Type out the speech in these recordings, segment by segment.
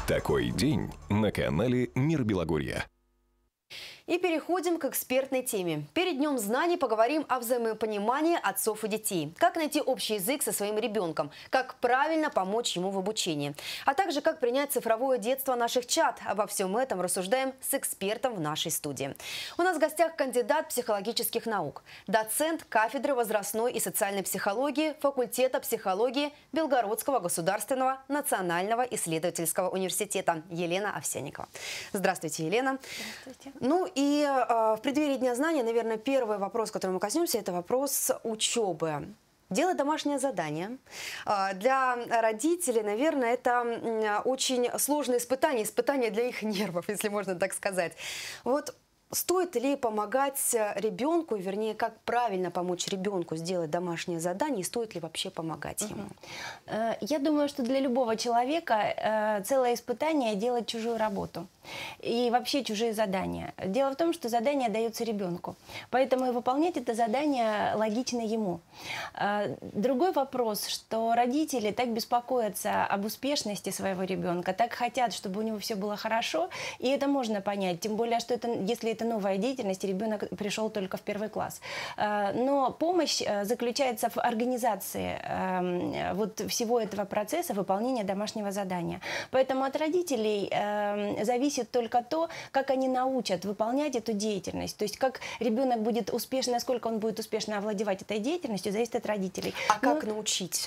Такой день на канале Мир Белогорья. И переходим к экспертной теме. Перед Днем знаний поговорим о взаимопонимании отцов и детей. Как найти общий язык со своим ребенком, как правильно помочь ему в обучении, а также как принять цифровое детство наших чад. Обо всем этом рассуждаем с экспертом в нашей студии. У нас в гостях кандидат психологических наук, доцент кафедры возрастной и социальной психологии факультета психологии Белгородского государственного национального исследовательского университета Елена Овсянникова. Здравствуйте, Елена. Здравствуйте. Ну и в преддверии Дня знаний, наверное, первый вопрос, которым мы коснемся, это вопрос учебы. Делать домашнее задание. Для родителей, наверное, это очень сложное испытание для их нервов, если можно так сказать. Вот стоит ли помогать ребенку, вернее, как правильно помочь ребенку сделать домашнее задание, и стоит ли вообще помогать ему? Я думаю, что для любого человека целое испытание делать чужую работу и вообще чужие задания. Дело в том, что задание дается ребенку, поэтому и выполнять это задание логично ему. Другой вопрос, что родители так беспокоятся об успешности своего ребенка, так хотят, чтобы у него все было хорошо, и это можно понять, тем более, что если это новая деятельность, и ребенок пришел только в 1 класс. Но помощь заключается в организации вот всего этого процесса выполнения домашнего задания. Поэтому от родителей зависит только то, как они научат выполнять эту деятельность. То есть как ребенок будет успешно, насколько он будет успешно овладевать этой деятельностью, зависит от родителей. А как научить?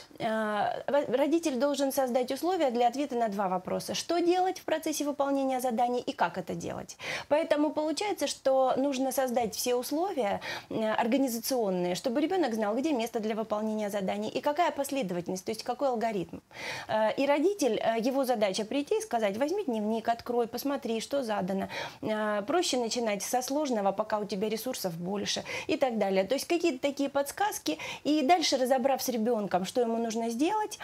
Родитель должен создать условия для ответа на два вопроса. Что делать в процессе выполнения заданий и как это делать. Поэтому получается, что нужно создать все условия организационные, чтобы ребенок знал, где место для выполнения заданий и какая последовательность, то есть какой алгоритм. И родитель, его задача прийти и сказать: возьми дневник, открой, посмотри, что задано. Проще начинать со сложного, пока у тебя ресурсов больше и так далее. То есть какие-то такие подсказки. И дальше, разобрав с ребенком, что ему нужно сделать,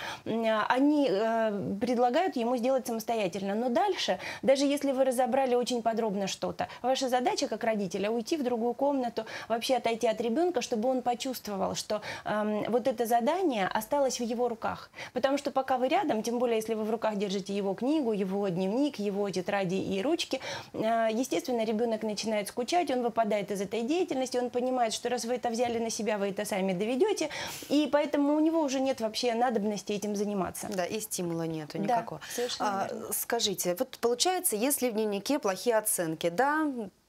они предлагают ему сделать самостоятельно. Но дальше, даже если вы разобрали очень подробно что-то, ваша задача как родителя уйти в другую комнату, вообще отойти от ребенка, чтобы он почувствовал, что вот это задание осталось в его руках. Потому что пока вы рядом, тем более если вы в руках держите его книгу, его дневник, его тетради и ручки, естественно, ребенок начинает скучать, он выпадает из этой деятельности, он понимает, что раз вы это взяли на себя, вы это сами доведете, и поэтому у него уже нет вообще надобности этим заниматься. Да, и стимула нету никакого. Да, совершенно верно. Скажите, вот получается, если в дневнике плохие оценки, да,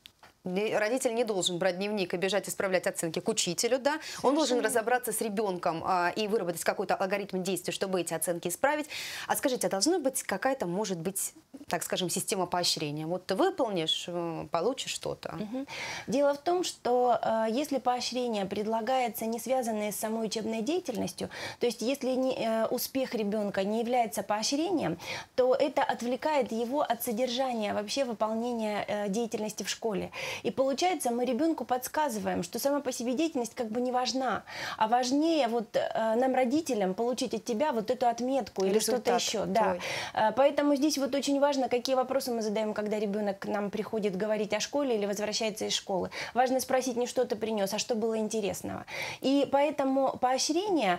родитель не должен брать дневник и бежать исправлять оценки к учителю, да? Он должен разобраться с ребенком и выработать какой-то алгоритм действий, чтобы эти оценки исправить. А скажите, а должна быть какая-то, может быть, так скажем, система поощрения? Вот ты выполнишь, получишь что-то. Дело в том, что если поощрение предлагается не связанное с самой учебной деятельностью, то есть если успех ребенка не является поощрением, то это отвлекает его от содержания вообще выполнения деятельности в школе. И получается, мы ребенку подсказываем, что сама по себе деятельность как бы не важна, а важнее вот нам, родителям, получить от тебя вот эту отметку или что-то еще. Да. Поэтому здесь вот очень важно, какие вопросы мы задаем, когда ребенок к нам приходит говорить о школе или возвращается из школы. Важно спросить не что ты принес, а что было интересного. И поэтому поощрения,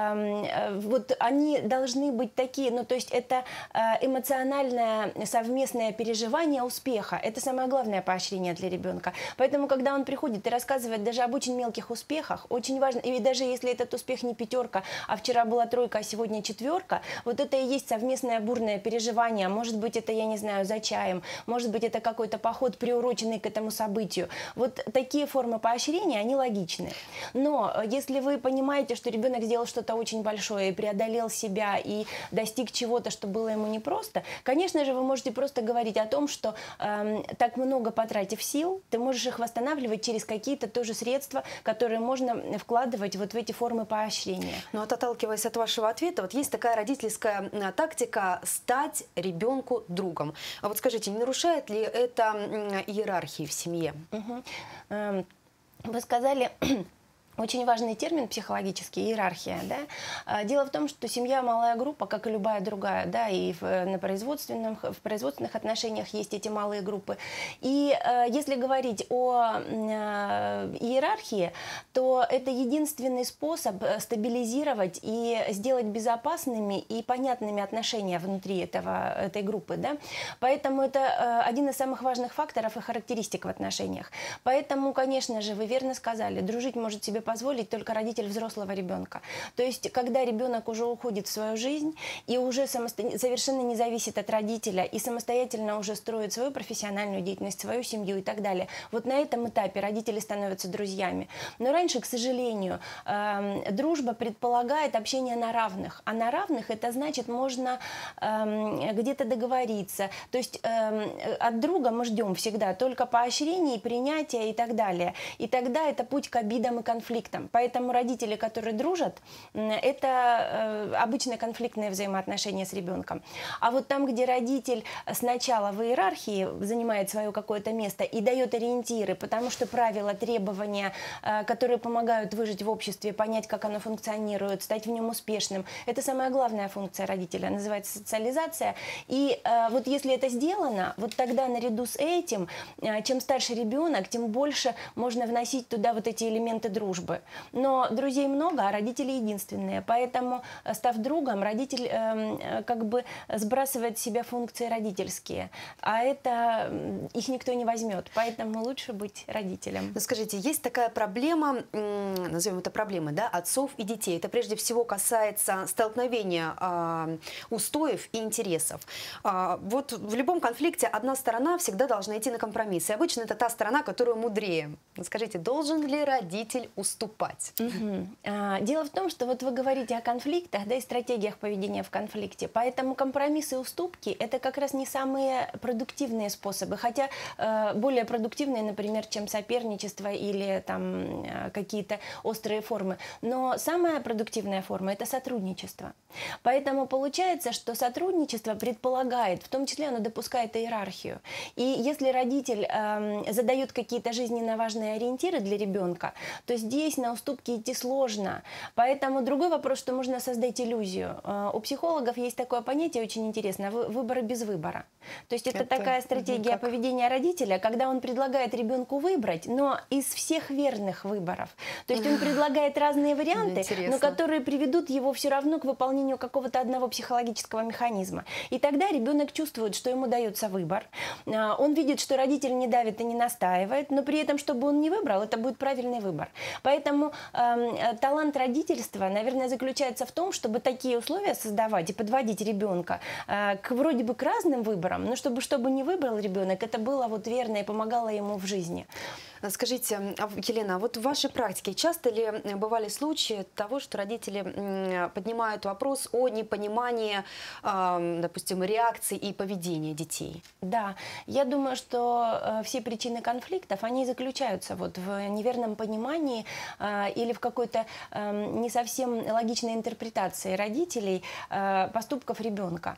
вот они должны быть такие, ну то есть это эмоциональное совместное переживание успеха. Это самое главное поощрение для ребенка. Поэтому, когда он приходит и рассказывает даже об очень мелких успехах, очень важно, и даже если этот успех не 5, а вчера была 3, а сегодня 4, вот это и есть совместное бурное переживание. Может быть, это, я не знаю, за чаем, может быть, это какой-то поход, приуроченный к этому событию. Вот такие формы поощрения, они логичны. Но если вы понимаете, что ребенок сделал что-то очень большое и преодолел себя, и достиг чего-то, что было ему непросто, конечно же, вы можете просто говорить о том, что так много потратив сил, ты можешь их восстанавливать через какие-то тоже средства, которые можно вкладывать вот в эти формы поощрения. Ну, вот отталкиваясь от вашего ответа, вот есть такая родительская тактика стать ребенку другом. А вот скажите, не нарушает ли это иерархии в семье? Вы сказали Очень важный термин психологический — иерархия. Да? Дело в том, что семья — малая группа, как и любая другая, да, и в производственных отношениях есть эти малые группы. И если говорить о иерархии, то это единственный способ стабилизировать и сделать безопасными и понятными отношения внутри этой группы. Да? Поэтому это один из самых важных факторов и характеристик в отношениях. Поэтому, конечно же, вы верно сказали, дружить может себе позволить только родитель взрослого ребенка. То есть, когда ребенок уже уходит в свою жизнь и уже совершенно не зависит от родителя и самостоятельно уже строит свою профессиональную деятельность, свою семью и так далее, вот на этом этапе родители становятся друзьями. Но раньше, к сожалению, дружба предполагает общение на равных. А на равных это значит, можно где-то договориться. То есть от друга мы ждем всегда только поощрения, принятия и так далее. И тогда это путь к обидам и конфликтам. Поэтому родители, которые дружат, это обычно конфликтные взаимоотношения с ребенком. А вот там, где родитель сначала в иерархии занимает свое какое-то место и дает ориентиры, потому что правила, требования, которые помогают выжить в обществе, понять, как оно функционирует, стать в нем успешным, это самая главная функция родителя, называется социализация. И вот если это сделано, вот тогда наряду с этим, чем старше ребенок, тем больше можно вносить туда вот эти элементы дружбы. Но друзей много, а родители единственные. Поэтому, став другом, родитель как бы сбрасывает с себя функции родительские. А это их никто не возьмет. Поэтому лучше быть родителем. Ну, скажите, есть такая проблема, назовем это проблемой, да, отцов и детей. Это прежде всего касается столкновения устоев и интересов. Вот в любом конфликте одна сторона всегда должна идти на компромисс. И обычно это та сторона, которая мудрее. Скажите, должен ли родитель уступать? Дело в том, что вот вы говорите о конфликтах, да, и стратегиях поведения в конфликте. Поэтому компромиссы и уступки — это как раз не самые продуктивные способы. Хотя более продуктивные, например, чем соперничество или там какие-то острые формы. Но самая продуктивная форма — это сотрудничество. Поэтому получается, что сотрудничество предполагает, в том числе оно допускает иерархию. И если родитель задает какие-то жизненно важные ориентиры для ребенка, то здесь на уступки идти сложно. Поэтому другой вопрос, что можно создать иллюзию. У психологов есть такое понятие очень интересное — выборы без выбора. То есть это такая стратегия поведения родителя, когда он предлагает ребенку выбрать, но из всех верных выборов. То есть он предлагает разные варианты, но которые приведут его все равно к выполнению какого-то одного психологического механизма. И тогда ребенок чувствует, что ему дается выбор. Он видит, что родитель не давит и не настаивает, но при этом, чтобы он не выбрал, это будет правильный выбор. Поэтому талант родительства, наверное, заключается в том, чтобы такие условия создавать и подводить ребенка вроде бы к разным выборам, но чтобы не выбрал ребенок, это было вот верно и помогало ему в жизни. Скажите, Елена, вот в вашей практике часто ли бывали случаи того, что родители поднимают вопрос о непонимании, допустим, реакции и поведения детей? Да, я думаю, что все причины конфликтов, они заключаются вот в неверном понимании или в какой-то не совсем логичной интерпретации родителей поступков ребенка.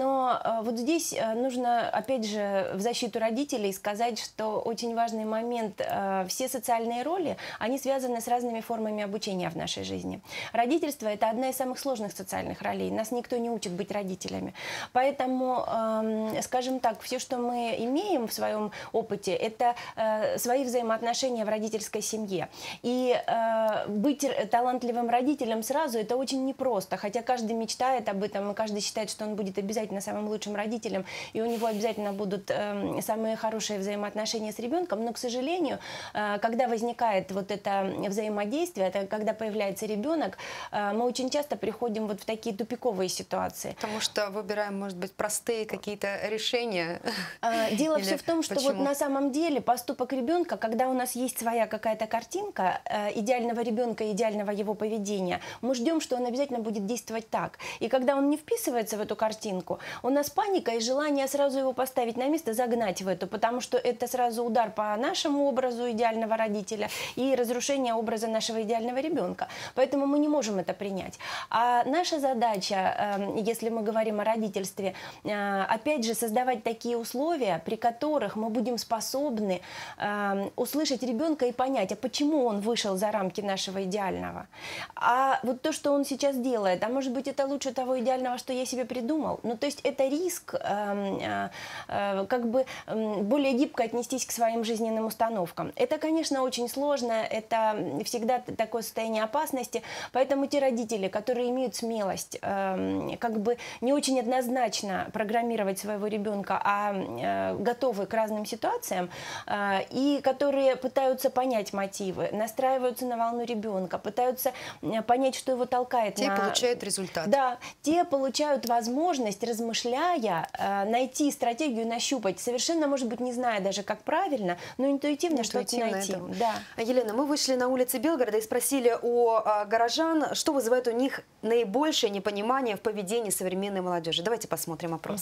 Но вот здесь нужно, опять же, в защиту родителей сказать, что очень важный момент — все социальные роли, они связаны с разными формами обучения в нашей жизни. Родительство — это одна из самых сложных социальных ролей. Нас никто не учит быть родителями. Поэтому, скажем так, все, что мы имеем в своем опыте, это свои взаимоотношения в родительской семье. И быть талантливым родителем сразу — это очень непросто. Хотя каждый мечтает об этом, и каждый считает, что он будет обязательно самым лучшим родителем, и у него обязательно будут самые хорошие взаимоотношения с ребенком. Но, к сожалению, когда возникает вот это взаимодействие, это когда появляется ребенок, мы очень часто приходим вот в такие тупиковые ситуации. Потому что выбираем, может быть, простые какие-то решения. Дело все в том, что вот на самом деле поступок ребенка, когда у нас есть своя какая-то картинка идеального ребенка, идеального его поведения, мы ждем, что он обязательно будет действовать так. И когда он не вписывается в эту картинку, у нас паника и желание сразу его поставить на место, загнать в эту, потому что это сразу удар по нашему образу идеального родителя и разрушение образа нашего идеального ребенка. Поэтому мы не можем это принять. А наша задача, если мы говорим о родительстве, опять же, создавать такие условия, при которых мы будем способны услышать ребенка и понять, а почему он вышел за рамки нашего идеального. А вот то, что он сейчас делает, а может быть, это лучше того идеального, что я себе придумал. Ну, то есть это риск как бы более гибко отнестись к своим жизненным установкам. Это, конечно, очень сложно, это всегда такое состояние опасности, поэтому те родители, которые имеют смелость как бы не очень однозначно программировать своего ребенка, а готовы к разным ситуациям, и которые пытаются понять мотивы, настраиваются на волну ребенка, пытаются понять, что его толкает. Те получают результат. Да, те получают возможность, размышляя, найти стратегию, нащупать, совершенно, может быть, не зная даже, как правильно, но интуитивно что-то найти. Да. Елена, мы вышли на улицы Белгорода и спросили у горожан, что вызывает у них наибольшее непонимание в поведении современной молодежи. Давайте посмотрим опрос.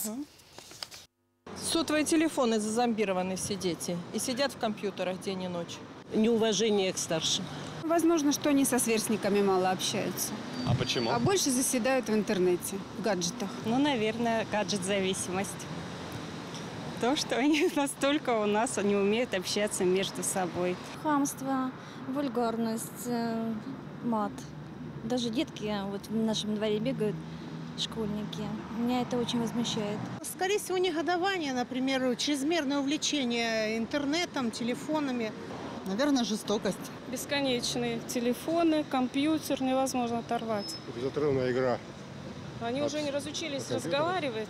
Сотовые телефоны зазомбированы все дети и сидят в компьютерах день и ночь. Неуважение к старшим. Возможно, что они со сверстниками мало общаются. А почему? А больше заседают в интернете, в гаджетах. Ну, наверное, гаджет-зависимость. То, что они настолько у нас не умеют общаться между собой. Хамство, вульгарность, мат. Даже детки вот в нашем дворе бегают, школьники. Меня это очень возмущает. Скорее всего, негодование, например, чрезмерное увлечение интернетом, телефонами. Наверное, жестокость. Бесконечные телефоны, компьютер невозможно оторвать. Безотрывная игра. Они уже не разучились разговаривать,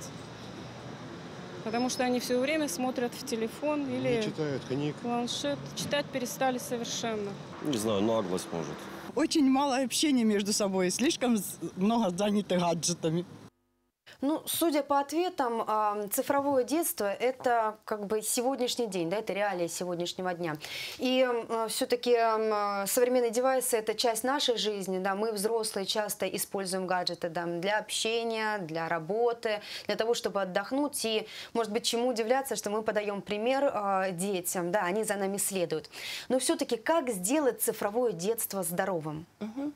потому что они все время смотрят в телефон или читают книг. Планшет. Читать перестали совершенно. Не знаю, наглость может. Очень мало общения между собой, слишком много заняты гаджетами. Ну, судя по ответам, цифровое детство – это как бы сегодняшний день, да, это реалии сегодняшнего дня. И все-таки современные девайсы – это часть нашей жизни, да, мы, взрослые, часто используем гаджеты, да, для общения, для работы, для того, чтобы отдохнуть. И, может быть, чему удивляться, что мы подаем пример детям, да, они за нами следуют. Но все-таки как сделать цифровое детство здоровым?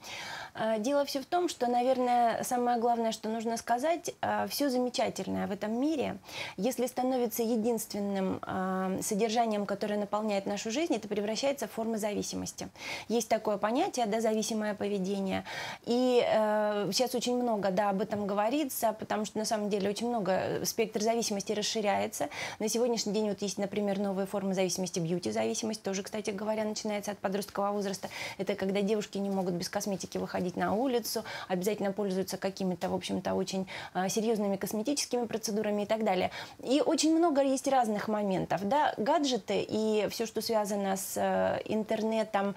Дело все в том, что, наверное, самое главное, что нужно сказать, все замечательное в этом мире, если становится единственным содержанием, которое наполняет нашу жизнь, это превращается в формы зависимости. Есть такое понятие, да, зависимое поведение. И сейчас очень много, да, об этом говорится, потому что на самом деле очень много спектр зависимости расширяется. На сегодняшний день вот есть, например, новые формы зависимости, бьюти-зависимость, тоже, кстати говоря, начинается от подросткового возраста. Это когда девушки не могут без косметики выходить на улицу, обязательно пользуются какими-то, в общем-то, очень серьезными косметическими процедурами и так далее. И очень много есть разных моментов. Да? Гаджеты и все, что связано с интернетом,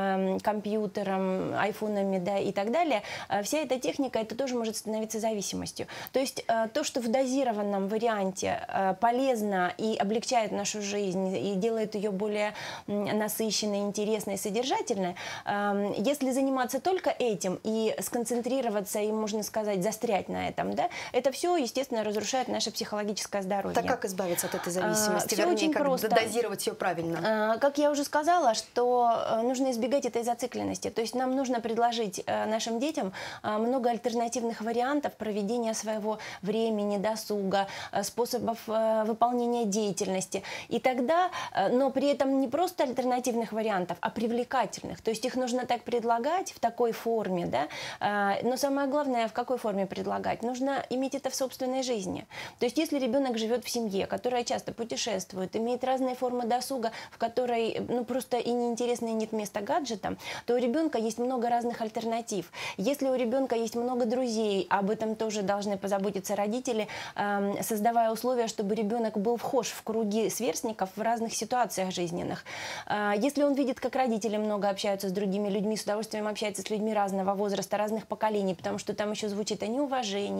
компьютером, айфонами, да, и так далее, вся эта техника, это тоже может становиться зависимостью. То есть то, что в дозированном варианте полезно и облегчает нашу жизнь, и делает ее более насыщенной, интересной, содержательной, если заниматься только этим и сконцентрироваться, и, можно сказать, застрять на этом, да, это все, естественно, разрушает наше психологическое здоровье. Так как избавиться от этой зависимости? Все очень как просто. Дозировать ее правильно? Как я уже сказала, что нужно избегать этой зацикленности. То есть нам нужно предложить нашим детям много альтернативных вариантов проведения своего времени, досуга, способов выполнения деятельности. И тогда, но при этом не просто альтернативных вариантов, а привлекательных. То есть их нужно так предлагать в такой форме, да? Но самое главное, в какой форме предлагать? Нужно иметь это в собственной жизни. То есть если ребенок живет в семье, которая часто путешествует, имеет разные формы досуга, в которой просто и неинтересно, и нет места гаджетам, то у ребенка есть много разных альтернатив. Если у ребенка есть много друзей, об этом тоже должны позаботиться родители, создавая условия, чтобы ребенок был вхож в круги сверстников в разных ситуациях жизненных. Если он видит, как родители много общаются с другими людьми, с удовольствием общаются с людьми разного возраста, разных поколений, потому что там еще звучит о неуважении, о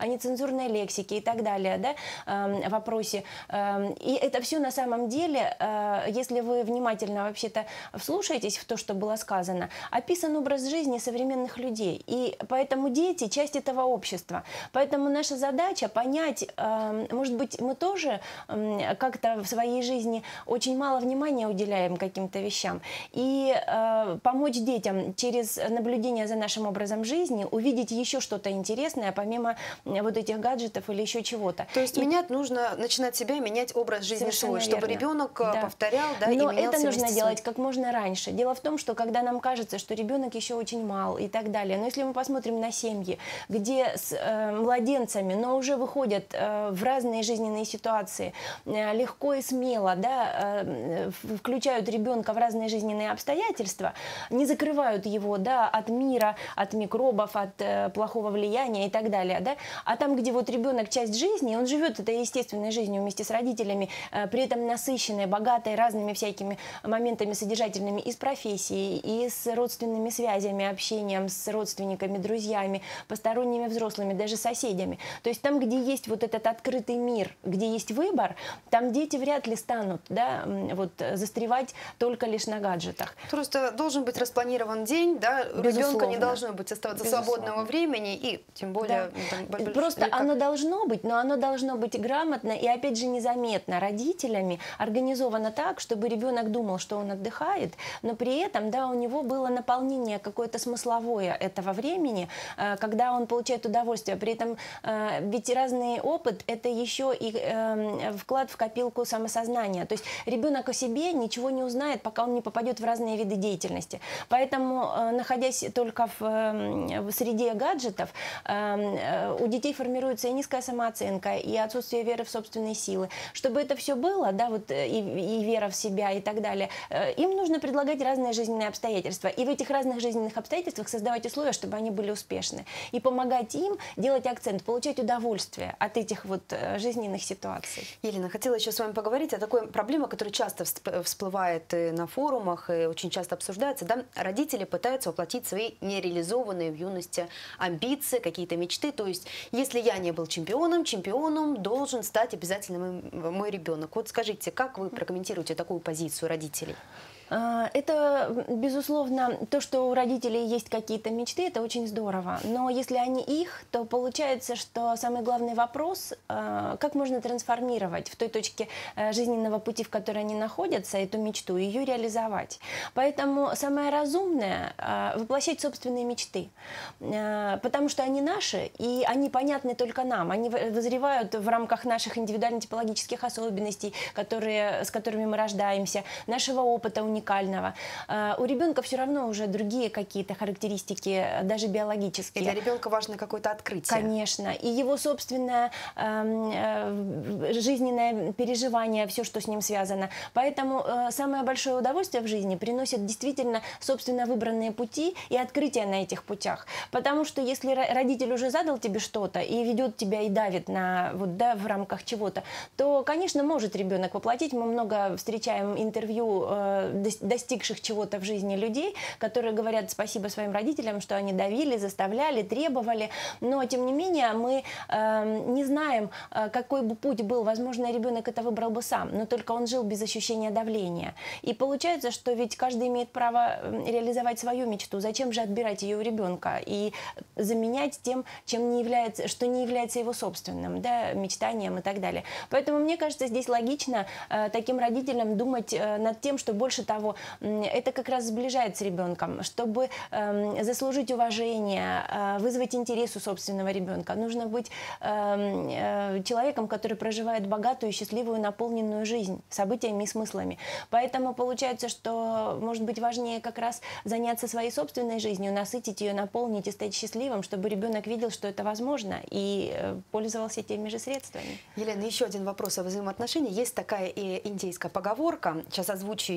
нецензурной лексике и так далее, да, вопросе. И это все на самом деле, если вы внимательно вообще-то вслушаетесь в то, что было сказано, описан образ жизни современных людей. И поэтому дети – часть этого общества. Поэтому наша задача понять, может быть, мы тоже как-то в своей жизни очень мало внимания уделяем каким-то вещам. И помочь детям через наблюдение за нашим образом жизни увидеть еще что-то интересное, помимо вот этих гаджетов или еще чего-то. То есть нужно начинать себя менять образ жизни свой, чтобы ребенок повторял, да, но и менялся. Это нужно делать как можно раньше. Дело в том, что когда нам кажется, что ребенок еще очень мал и так далее, но если мы посмотрим на семьи, где с младенцами, но уже выходят в разные жизненные ситуации, легко и смело, да, включают ребенка в разные жизненные обстоятельства, не закрывают его, да, от мира, от микробов, от плохого влияния и так далее, да, а там, где вот ребенок часть жизни, он живет этой естественной жизнью вместе с родителями, при этом насыщенной, богатой разными всякими моментами содержательными и с профессией, и с родственными связями, общением с родственниками, друзьями, посторонними взрослыми, даже соседями. То есть там, где есть вот этот открытый мир, где есть выбор, там дети вряд ли станут, да, вот, застревать только лишь на гаджетах. Просто должен быть распланирован день, да, у ребенка не должно быть оставаться свободного времени, и тем более... Да. Просто оно должно быть, но оно должно быть грамотно и, опять же, незаметно родителями, организовано так, чтобы ребенок думал, что он отдыхает, но при этом, да, у него было наполнение какое-то смысловое этого времени, когда он получает удовольствие. При этом ведь разный опыт – это еще и вклад в копилку самосознания. То есть ребенок о себе ничего не узнает, пока он не попадет в разные виды деятельности. Поэтому, находясь только в среде гаджетов, у детей формируется и низкая самооценка, и отсутствие веры в собственные силы. Чтобы это все было, да, вот, и вера в себя и так далее, им нужно предлагать разные жизненные обстоятельства. И в этих разных жизненных обстоятельствах создавать условия, чтобы они были успешны. И помогать им делать акцент, получать удовольствие от этих вот жизненных ситуаций. Елена, хотела еще с вами поговорить о такой проблеме, которая часто всплывает на форумах и очень часто обсуждается. Да? Родители пытаются воплотить свои нереализованные в юности амбиции, какие-то мечты. То есть, если я не был чемпионом должен стать обязательно мой ребенок. Вот скажите, как вы прокомментируете такую позицию родителей? Это, безусловно, то, что у родителей есть какие-то мечты, это очень здорово. Но если они их, то получается, что самый главный вопрос, как можно трансформировать в той точке жизненного пути, в которой они находятся, эту мечту, ее реализовать. Поэтому самое разумное – воплощать собственные мечты. Потому что они наши, и они понятны только нам. Они вызревают в рамках наших индивидуально-типологических особенностей, с которыми мы рождаемся, нашего опыта уникального. У ребенка все равно уже другие какие-то характеристики, даже биологические. И для ребенка важно какое-то открытие. Конечно. И его собственное жизненное переживание, все, что с ним связано. Поэтому самое большое удовольствие в жизни приносят действительно собственно выбранные пути и открытия на этих путях. Потому что если родитель уже задал тебе что-то и ведет тебя и давит на, вот, да, в рамках чего-то, то, конечно, может ребенок воплотить. Мы много встречаем интервью достигших чего-то в жизни людей, которые говорят спасибо своим родителям, что они давили, заставляли, требовали. Но, тем не менее, мы не знаем, какой бы путь был. Возможно, ребенок это выбрал бы сам, но только он жил без ощущения давления. И получается, что ведь каждый имеет право реализовать свою мечту. Зачем же отбирать ее у ребенка и заменять тем, что не является его собственным, да, мечтанием и так далее. Поэтому, мне кажется, здесь логично таким родителям думать над тем, что больше того, это как раз сближает с ребенком. Чтобы заслужить уважение, вызвать интерес у собственного ребенка, нужно быть человеком, который проживает богатую, счастливую, наполненную жизнь событиями и смыслами. Поэтому получается, что может быть важнее как раз заняться своей собственной жизнью, насытить ее, наполнить и стать счастливым, чтобы ребенок видел, что это возможно, и пользовался теми же средствами. Елена, еще один вопрос о взаимоотношениях. Есть такая индейская поговорка, сейчас озвучу ее.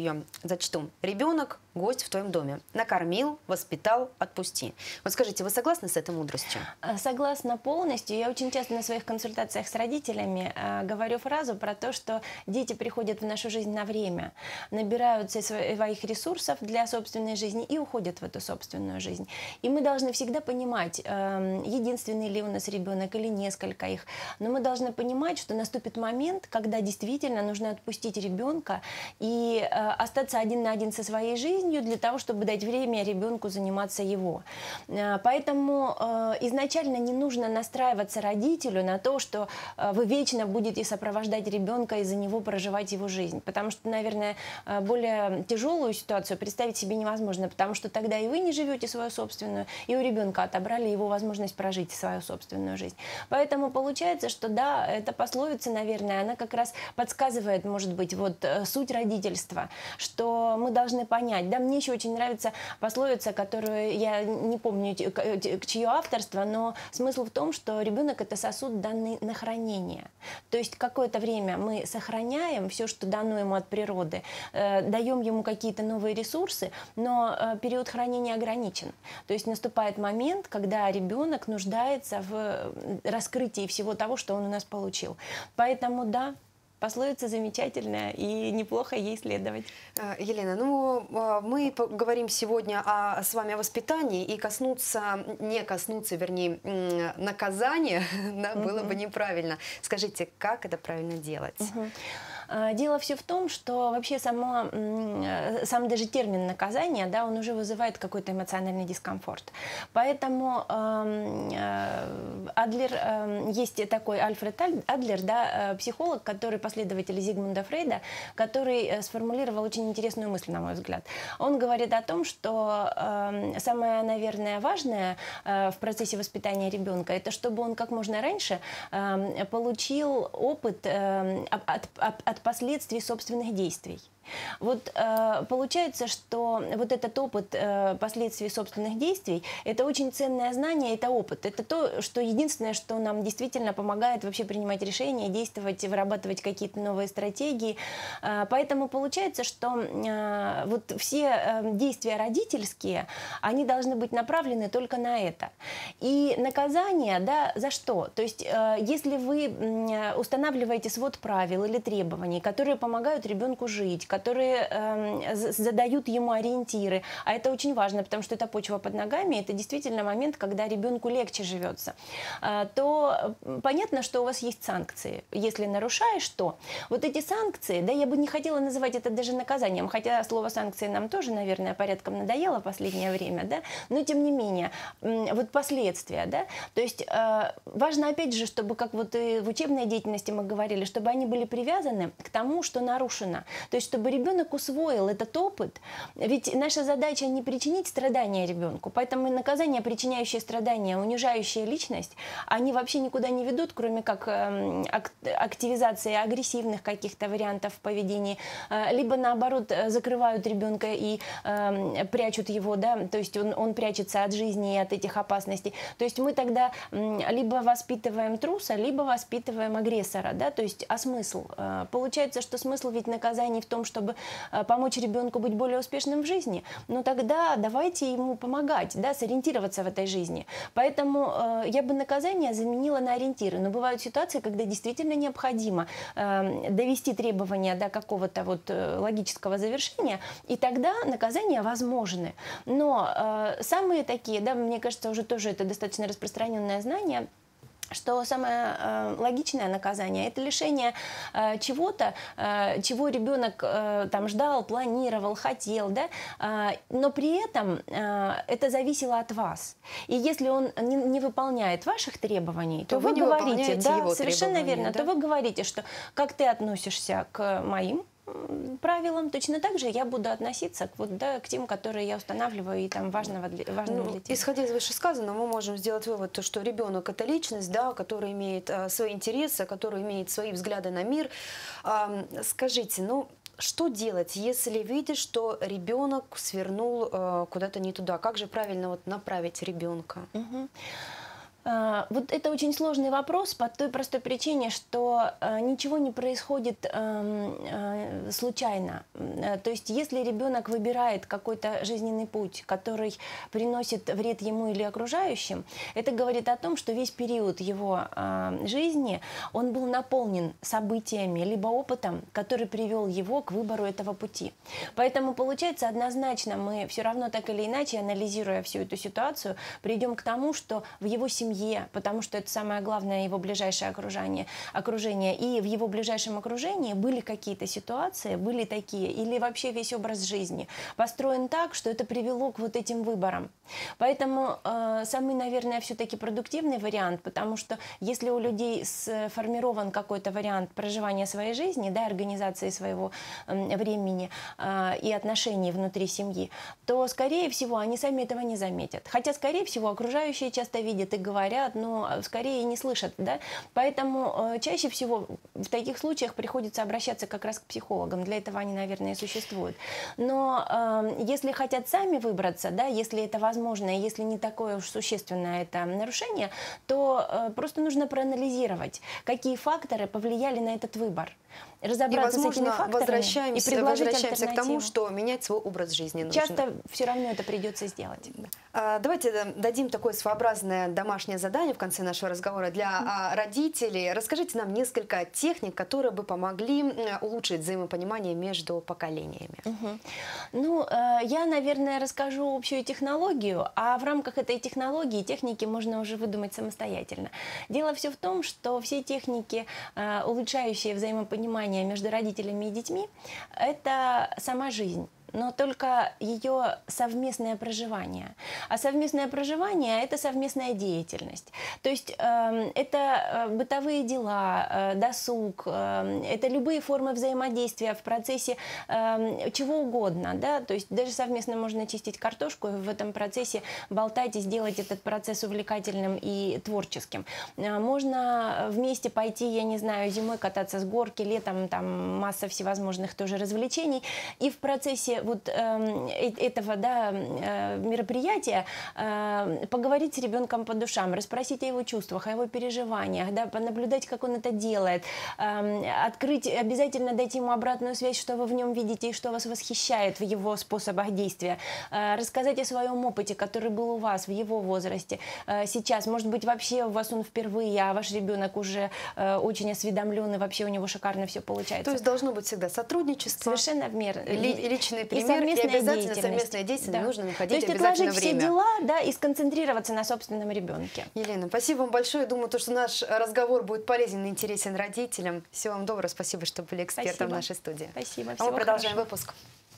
Зачту. Ребенок – гость в твоем доме. Накормил, воспитал, отпусти. Вот скажите, вы согласны с этой мудростью? Согласна полностью. Я очень часто на своих консультациях с родителями говорю фразу про то, что дети приходят в нашу жизнь на время, набираются своих ресурсов для собственной жизни и уходят в эту собственную жизнь. И мы должны всегда понимать, единственный ли у нас ребенок или несколько их, но мы должны понимать, что наступит момент, когда действительно нужно отпустить ребенка и остаться один на один со своей жизнью для того, чтобы дать время ребенку заниматься его. Поэтому изначально не нужно настраиваться родителю на то, что вы вечно будете сопровождать ребенка и за него проживать его жизнь. Потому что, наверное, более тяжелую ситуацию представить себе невозможно, потому что тогда и вы не живете свою собственную, и у ребенка отобрали его возможность прожить свою собственную жизнь. Поэтому получается, что да, эта пословица, наверное, она как раз подсказывает, может быть, вот суть родительства, что мы должны понять. Да, мне еще очень нравится пословица, которую я не помню, чье авторство, но смысл в том, что ребенок – это сосуд, данный на хранение. То есть какое-то время мы сохраняем все, что дано ему от природы, даем ему какие-то новые ресурсы, но период хранения ограничен. То есть наступает момент, когда ребенок нуждается в раскрытии всего того, что он у нас получил. Поэтому да, пословица замечательная, и неплохо ей следовать. Елена, ну мы поговорим сегодня с вами о воспитании, и не коснуться, вернее, наказания было бы неправильно. Скажите, как это правильно делать? Дело все в том, что вообще сам даже термин наказание, да, он уже вызывает какой-то эмоциональный дискомфорт. Поэтому Адлер, есть такой Альфред Адлер, да, психолог, который последователь Зигмунда Фрейда, который сформулировал очень интересную мысль, на мой взгляд. Он говорит о том, что самое, наверное, важное в процессе воспитания ребенка, это чтобы он как можно раньше получил опыт от последствий собственных действий. Вот получается, что вот этот опыт последствий собственных действий – это очень ценное знание, это опыт. Это то, что единственное, что нам действительно помогает вообще принимать решения, действовать, вырабатывать какие-то новые стратегии. Поэтому получается, что вот все действия родительские, они должны быть направлены только на это. И наказание, да, за что? То есть если вы устанавливаете свод правил или требований, которые помогают ребенку жить, которые задают ему ориентиры. А это очень важно, потому что это почва под ногами, это действительно момент, когда ребенку легче живется. То понятно, что у вас есть санкции. Если нарушаешь, то вот эти санкции, да, я бы не хотела называть это даже наказанием, хотя слово санкции нам тоже, наверное, порядком надоело в последнее время, да, но тем не менее, вот последствия, да, то есть важно опять же, чтобы, как вот и в учебной деятельности мы говорили, чтобы они были привязаны к тому, что нарушено. То есть, чтобы ребенок усвоил этот опыт. Ведь наша задача не причинить страдания ребенку. Поэтому наказания, причиняющие страдания, унижающие личность, они вообще никуда не ведут, кроме как активизации агрессивных каких-то вариантов в поведении, либо наоборот закрывают ребенка и прячут его, да, то есть он прячется от жизни и от этих опасностей. То есть мы тогда либо воспитываем труса, либо воспитываем агрессора, да, то есть, а смысл? Получается, что смысл ведь наказаний в том, чтобы помочь ребенку быть более успешным в жизни, но тогда давайте ему помогать, да, сориентироваться в этой жизни. Поэтому я бы наказание заменила на ориентиры. Но бывают ситуации, когда действительно необходимо довести требования до какого-то вот логического завершения, и тогда наказания возможны. Но самые такие, да, мне кажется, уже тоже это достаточно распространенное знание, что самое логичное наказание – это лишение чего-то, чего ребенок там ждал, планировал, хотел, да? Но при этом это зависело от вас. И если он не выполняет ваших требований, то вы говорите, да, совершенно верно, да? То вы говорите, что как ты относишься к моим правилам, точно так же я буду относиться к тем, которые я устанавливаю, и там важного для тебя. Исходя из вышесказанного, мы можем сделать вывод, что ребенок – это личность, да, которая имеет свои интересы, которая имеет свои взгляды на мир. Скажите, ну, что делать, если видишь, что ребенок свернул куда-то не туда? Как же правильно вот направить ребенка? Вот это очень сложный вопрос по той простой причине, что ничего не происходит случайно. То есть если ребенок выбирает какой-то жизненный путь, который приносит вред ему или окружающим, это говорит о том, что весь период его жизни он был наполнен событиями либо опытом, который привел его к выбору этого пути. Поэтому получается однозначно мы все равно так или иначе, анализируя всю эту ситуацию, придем к тому, что в его семье, потому что это самое главное его ближайшее окружение, и в его ближайшем окружении были какие-то ситуации, были такие, или вообще весь образ жизни построен так, что это привело к вот этим выборам. Поэтому самый, наверное, все-таки продуктивный вариант, потому что если у людей сформирован какой-то вариант проживания своей жизни, да, организации своего времени и отношений внутри семьи, то, скорее всего, они сами этого не заметят. Хотя, скорее всего, окружающие часто видят и говорят, но скорее и не слышат. Да? Поэтому чаще всего в таких случаях приходится обращаться как раз к психологам. Для этого они, наверное, и существуют. Но если хотят сами выбраться, да, если это возможно, и если не такое уж существенное это нарушение, то просто нужно проанализировать, какие факторы повлияли на этот выбор. Разобраться и, возможно, с этими факторами и возвращаемся к тому, что менять свой образ жизни нужно. Часто все равно это придется сделать. Давайте дадим такое своеобразное домашнее задание в конце нашего разговора для родителей. Расскажите нам несколько техник, которые бы помогли улучшить взаимопонимание между поколениями. Ну, я, наверное, расскажу общую технологию, а в рамках этой технологии техники можно уже выдумать самостоятельно. Дело все в том, что все техники, улучшающие взаимопонимание между родителями и детьми, это сама жизнь. Но только ее совместное проживание. А совместное проживание – это совместная деятельность. То есть это бытовые дела, досуг, это любые формы взаимодействия в процессе чего угодно. Да? То есть даже совместно можно чистить картошку и в этом процессе болтать и сделать этот процесс увлекательным и творческим. Можно вместе пойти, я не знаю, зимой кататься с горки, летом там масса всевозможных тоже развлечений. И в процессе вот этого, да, мероприятия поговорить с ребенком по душам, расспросить о его чувствах, о его переживаниях, да, понаблюдать, как он это делает, открыть, обязательно дать ему обратную связь, что вы в нем видите и что вас восхищает в его способах действия, рассказать о своем опыте, который был у вас в его возрасте сейчас, может быть, вообще у вас он впервые, а ваш ребенок уже очень осведомлен и вообще у него шикарно все получается. То есть должно быть всегда сотрудничество, совершенно в меру, личный пример и обязательно совместная деятельность, да. Нужно находить обязательно время. То есть отложить все дела, да, и сконцентрироваться на собственном ребенке. Елена, спасибо вам большое. Думаю, что наш разговор будет полезен и интересен родителям. Всего вам доброго. Спасибо, что были экспертом в нашей студии. Спасибо. А мы продолжаем выпуск.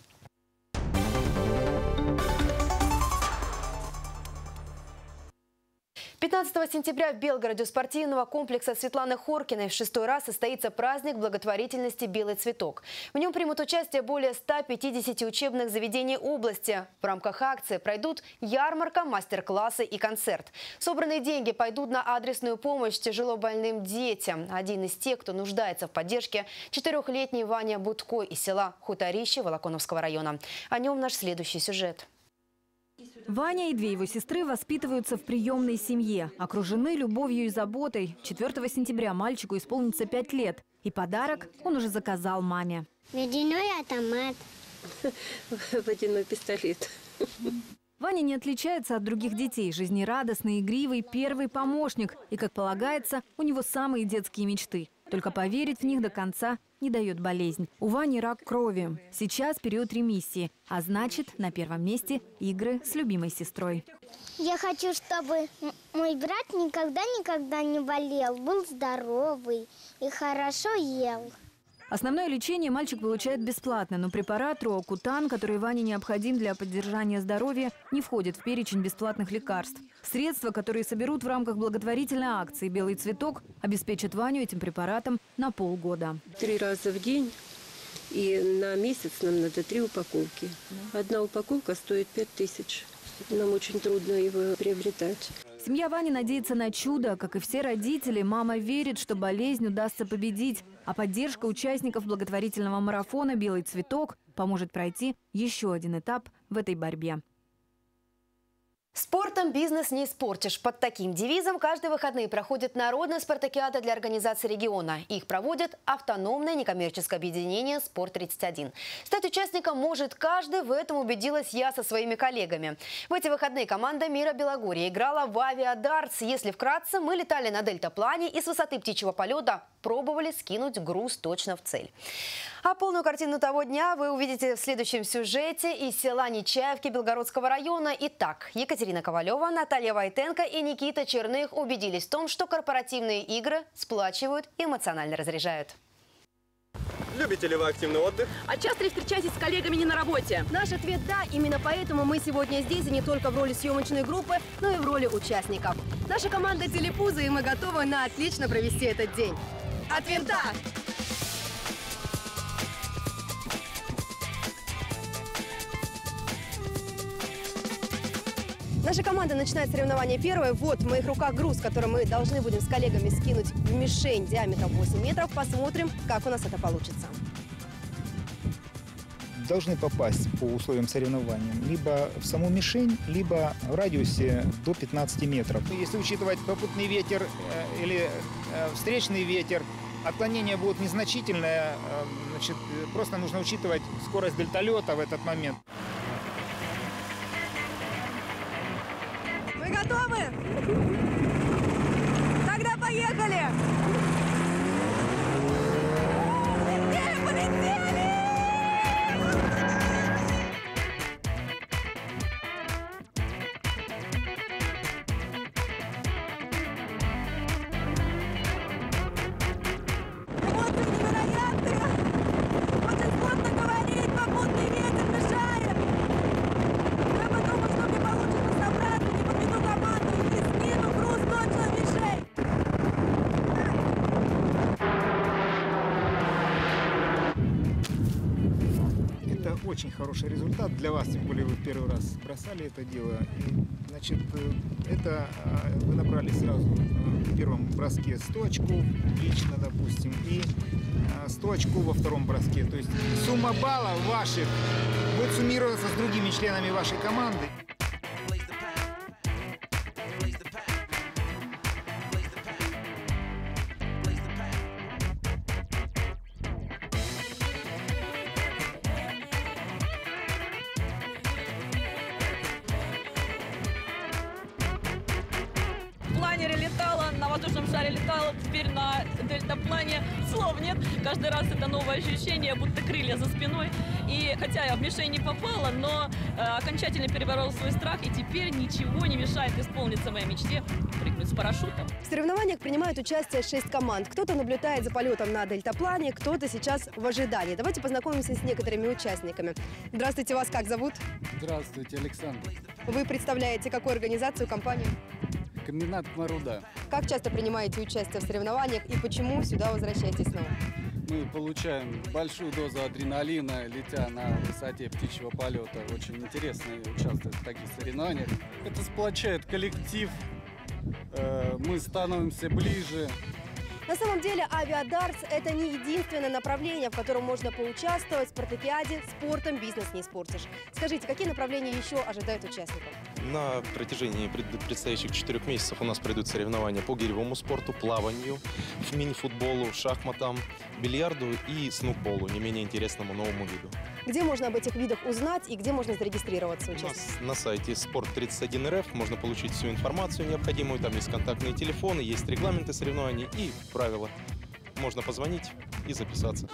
15 сентября в Белгороде у спортивного комплекса Светланы Хоркиной в 6-й раз состоится праздник благотворительности «Белый цветок». В нем примут участие более 150 учебных заведений области. В рамках акции пройдут ярмарка, мастер-классы и концерт. Собранные деньги пойдут на адресную помощь тяжелобольным детям. Один из тех, кто нуждается в поддержке, 4-летний Ваня Будко из села Хуторище Волоконовского района. О нем наш следующий сюжет. Ваня и две его сестры воспитываются в приемной семье. Окружены любовью и заботой. 4 сентября мальчику исполнится 5 лет. И подарок он уже заказал маме. Водяной автомат. Водяной пистолет. Ваня не отличается от других детей. Жизнерадостный, игривый, первый помощник. И, как полагается, у него самые детские мечты. Только поверить в них до конца не дает болезнь. У Вани рак крови. Сейчас период ремиссии. А значит, на первом месте игры с любимой сестрой. Я хочу, чтобы мой брат никогда не болел, был здоровый и хорошо ел. Основное лечение мальчик получает бесплатно, но препарат Роакутан, который Ване необходим для поддержания здоровья, не входит в перечень бесплатных лекарств. Средства, которые соберут в рамках благотворительной акции «Белый цветок», обеспечат Ваню этим препаратом на полгода. 3 раза в день, и на месяц нам надо 3 упаковки. Одна упаковка стоит 5000. Нам очень трудно его приобретать. Семья Вани надеется на чудо. Как и все родители, мама верит, что болезнь удастся победить. А поддержка участников благотворительного марафона «Белый цветок» поможет пройти еще один этап в этой борьбе. Спортом бизнес не испортишь. Под таким девизом каждые выходные проходит народная спартакиада для организации региона. Их проводит автономное некоммерческое объединение «Спорт-31». Стать участником может каждый, в этом убедилась я со своими коллегами. В эти выходные команда «Мира Белогорья» играла в авиадартс. Если вкратце, мы летали на дельтаплане и с высоты птичьего полета пробовали скинуть груз точно в цель. А полную картину того дня вы увидите в следующем сюжете из села Нечаевки Белгородского района. Итак, Екатерина Ковалева, Наталья Войтенко и Никита Черных убедились в том, что корпоративные игры сплачивают и эмоционально разряжают. Любите ли вы активный отдых? А часто ли встречаетесь с коллегами не на работе? Наш ответ – да. Именно поэтому мы сегодня здесь, и не только в роли съемочной группы, но и в роли участников. Наша команда «Телепузы», и мы готовы на отлично провести этот день. От винта! Наша команда начинает соревнование первое. Вот в моих руках груз, который мы должны будем с коллегами скинуть в мишень диаметром 8 метров. Посмотрим, как у нас это получится. Должны попасть по условиям соревнования либо в саму мишень, либо в радиусе до 15 метров. Если учитывать попутный ветер или встречный ветер, отклонение будет незначительное. Значит, просто нужно учитывать скорость дельталета в этот момент. Вы готовы? Тогда поехали! Полетели! Эмоции невероятные! Очень сложно говорить, попутный ветер мешает! Я подумал, что мне получится собраться, не подведу команду и скину груз точно в мишень! Это очень хороший результат для вас, тем более вы первый раз бросали это дело. И, значит, это вы набрали сразу в первом броске 100 очков, лично, допустим, и 100 очков во втором броске. То есть сумма баллов ваших будет суммироваться с другими членами вашей команды. В планере летала, на воздушном шаре летала, теперь на дельтаплане слов нет. Каждый раз это новое ощущение, будто крылья за спиной. И хотя я в мишень не попала, но окончательно переборола свой страх, и теперь ничего не мешает исполниться моей мечте прыгнуть с парашютом. В соревнованиях принимают участие 6 команд. Кто-то наблюдает за полетом на дельтаплане, кто-то сейчас в ожидании. Давайте познакомимся с некоторыми участниками. Здравствуйте, вас как зовут? Здравствуйте, Александр. Вы представляете какую организацию, компанию? Комбинат Маруда. Как часто принимаете участие в соревнованиях и почему сюда возвращаетесь снова? Мы получаем большую дозу адреналина, летя на высоте птичьего полета. Очень интересно участвовать в таких соревнованиях. Это сплочает коллектив, мы становимся ближе. На самом деле авиадартс – это не единственное направление, в котором можно поучаствовать в спартакиаде «Спортом бизнес не испортишь». Скажите, какие направления еще ожидают участников? На протяжении предстоящих 4 месяцев у нас пройдут соревнования по гиревому спорту, плаванию, мини-футболу, шахматам, бильярду и снукболу, не менее интересному новому виду. Где можно об этих видах узнать и где можно зарегистрироваться У участникам? нас на сайте Sport31.rf можно получить всю информацию необходимую. Там есть контактные телефоны, есть регламенты соревнований и правила. Можно позвонить и записаться.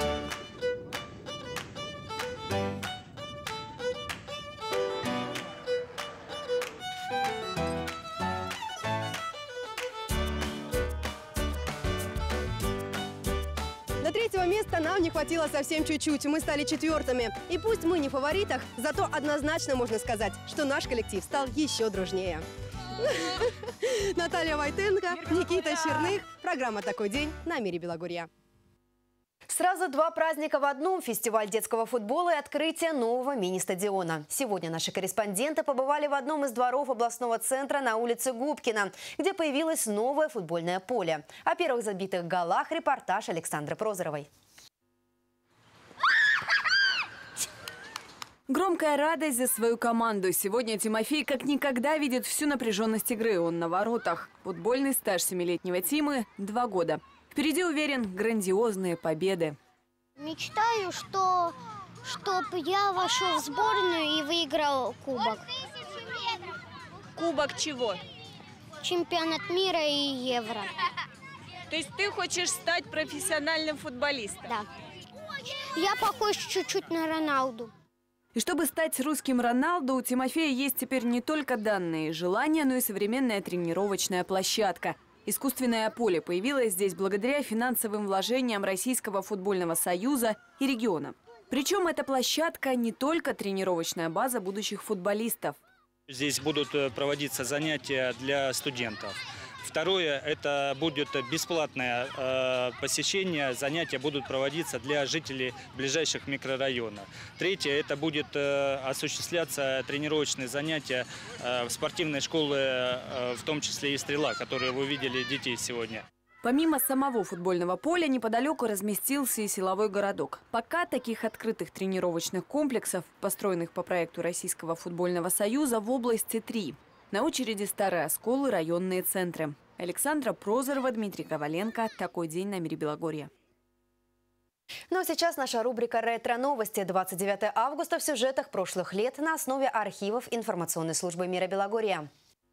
До 3-го места нам не хватило совсем чуть-чуть. Мы стали 4-ми. И пусть мы не в фаворитах, зато однозначно можно сказать, что наш коллектив стал еще дружнее. Наталья Войтенко, Никита Черных. Программа «Такой день» на Мире Белогорья. Сразу 2 праздника в одном – фестиваль детского футбола и открытие нового мини-стадиона. Сегодня наши корреспонденты побывали в одном из дворов областного центра на улице Губкина, где появилось новое футбольное поле. О первых забитых голах репортаж Александры Прозоровой. Громкая радость за свою команду. Сегодня Тимофей как никогда видит всю напряженность игры. Он на воротах. Футбольный стаж 7-летнего Тимы – 2 года. Впереди, уверен, грандиозные победы. Мечтаю, чтоб я вошел в сборную и выиграл кубок. Кубок чего? Чемпионат мира и Евро. То есть ты хочешь стать профессиональным футболистом? Да. Я похож чуть-чуть на Роналду. И чтобы стать русским Роналду, у Тимофея есть теперь не только данные желания, но и современная тренировочная площадка. Искусственное поле появилось здесь благодаря финансовым вложениям Российского футбольного союза и региона. Причем эта площадка не только тренировочная база будущих футболистов. Здесь будут проводиться занятия для студентов. Второе, это будет бесплатное посещение, занятия будут проводиться для жителей ближайших микрорайонов. Третье, это будет осуществляться тренировочные занятия в спортивной школе, в том числе и «Стрела», которые вы видели детей сегодня. Помимо самого футбольного поля, неподалеку разместился и силовой городок. Пока таких открытых тренировочных комплексов, построенных по проекту Российского футбольного союза, в области 3. На очереди старые осколы, районные центры. Александра Прозорова, Дмитрий Коваленко. Такой день на Мире Белогорья. Ну а сейчас наша рубрика «Ретро-новости». 29 августа в сюжетах прошлых лет на основе архивов информационной службы Мира Белогорья.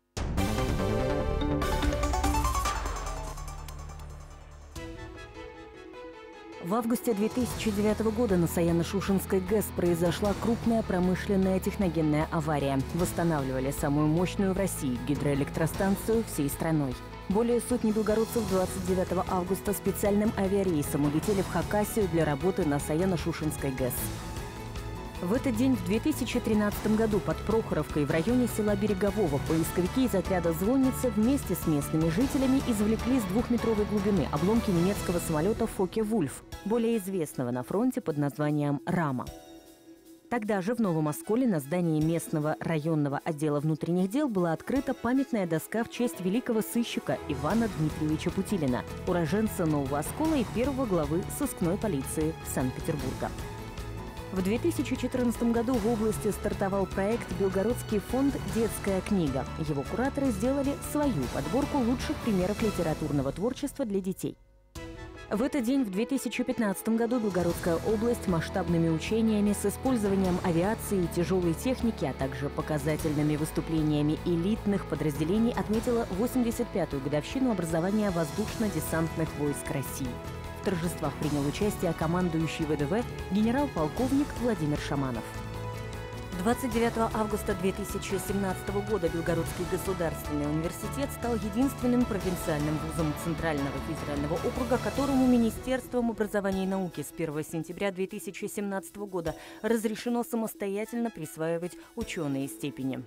В августе 2009 года на Саяно-Шушенской ГЭС произошла крупная промышленная техногенная авария. Восстанавливали самую мощную в России гидроэлектростанцию всей страной. Более сотни белгородцев 29 августа специальным авиарейсом улетели в Хакасию для работы на Саяно-Шушенской ГЭС. В этот день в 2013 году под Прохоровкой в районе села Берегового поисковики из отряда «Звонница» вместе с местными жителями извлекли с 2-метровой глубины обломки немецкого самолета «Фокке-Вульф», более известного на фронте под названием «Рама». Тогда же в Новом Осколе на здании местного районного отдела внутренних дел была открыта памятная доска в честь великого сыщика Ивана Дмитриевича Путилина, уроженца Нового Оскола и первого главы сыскной полиции Санкт-Петербурга. В 2014 году в области стартовал проект «Белгородский фонд «Детская книга». Его кураторы сделали свою подборку лучших примеров литературного творчества для детей. В этот день в 2015 году Белгородская область масштабными учениями с использованием авиации и тяжелой техники, а также показательными выступлениями элитных подразделений отметила 85-ю годовщину образования воздушно-десантных войск России. В торжествах принял участие командующий ВДВ генерал-полковник Владимир Шаманов. 29 августа 2017 года Белгородский государственный университет стал единственным провинциальным вузом Центрального федерального округа, которому Министерством образования и науки с 1 сентября 2017 года разрешено самостоятельно присваивать ученые степени.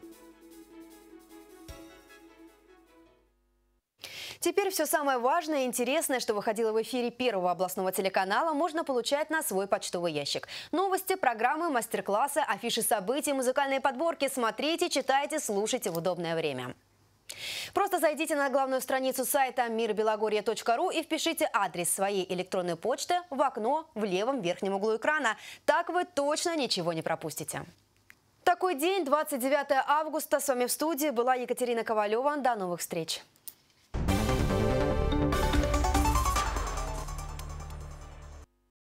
Теперь все самое важное и интересное, что выходило в эфире Первого областного телеканала, можно получать на свой почтовый ящик. Новости, программы, мастер-классы, афиши событий, музыкальные подборки. Смотрите, читайте, слушайте в удобное время. Просто зайдите на главную страницу сайта mirbelogorье.ru и впишите адрес своей электронной почты в окно в левом верхнем углу экрана. Так вы точно ничего не пропустите. Такой день, 29 августа. С вами в студии была Екатерина Ковалева. До новых встреч.